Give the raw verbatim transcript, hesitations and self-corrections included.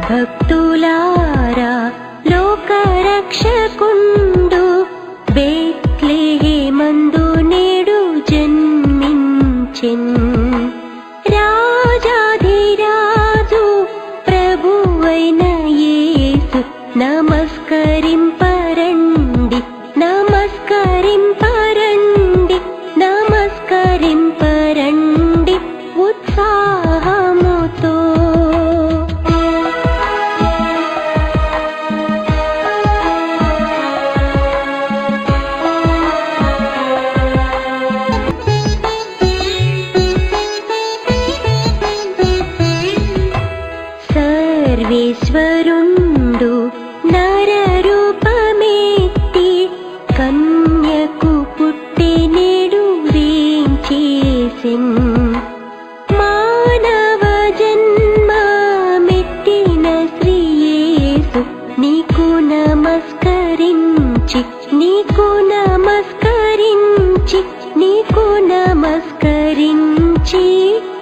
భక్తులారా లోకరక్షకుండు బెత్లెహేమందు నేడు జన్మించెన్ రాజాధిరాజు ప్రభువైన యేసు నమస్కరింపరండి నమస్కరింపరండి నమస్కరింపరండి ఉత్సాహముతో సర్వేశ్వరుండు నరరూపమెత్తి కన్యకు పుట్టి నేడు వేంచేసెన్ మానవ జన్మమెత్తిన శ్రీయేసు నీకు నమస్కరించి నీకు నమస్కరించి నీకు నమస్కరించి